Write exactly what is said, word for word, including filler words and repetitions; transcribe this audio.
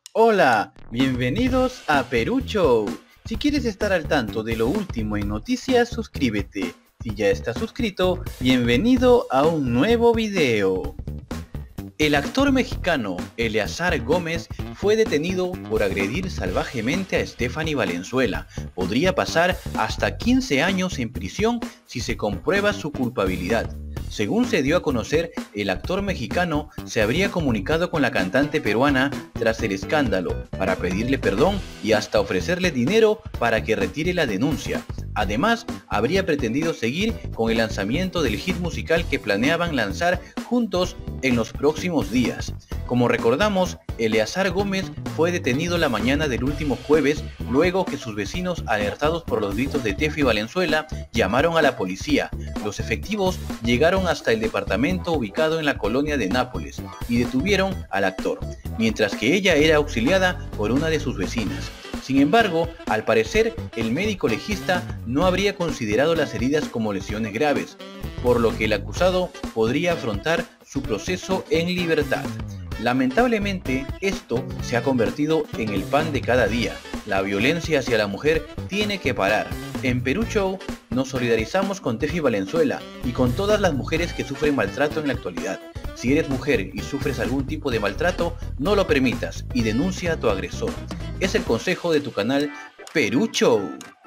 Hola, bienvenidos a Perú Show. Si quieres estar al tanto de lo último en noticias, suscríbete. Si ya estás suscrito, bienvenido a un nuevo video. El actor mexicano Eleazar Gómez fue detenido por agredir salvajemente a Stephanie Valenzuela. Podría pasar hasta quince años en prisión si se comprueba su culpabilidad. Según se dio a conocer, el actor mexicano se habría comunicado con la cantante peruana tras el escándalo para pedirle perdón y hasta ofrecerle dinero para que retire la denuncia. Además, habría pretendido seguir con el lanzamiento del hit musical que planeaban lanzar juntos en los próximos días. Como recordamos, Eleazar Gómez fue detenido la mañana del último jueves luego que sus vecinos, alertados por los gritos de Tefi Valenzuela, llamaron a la policía. Los efectivos llegaron hasta el departamento ubicado en la colonia de Nápoles y detuvieron al actor, mientras que ella era auxiliada por una de sus vecinas. Sin embargo, al parecer, el médico legista no habría considerado las heridas como lesiones graves, por lo que el acusado podría afrontar su proceso en libertad. Lamentablemente, esto se ha convertido en el pan de cada día. La violencia hacia la mujer tiene que parar. En Perú Show nos solidarizamos con Tefi Valenzuela y con todas las mujeres que sufren maltrato en la actualidad. Si eres mujer y sufres algún tipo de maltrato, no lo permitas y denuncia a tu agresor. Es el consejo de tu canal Perú Show.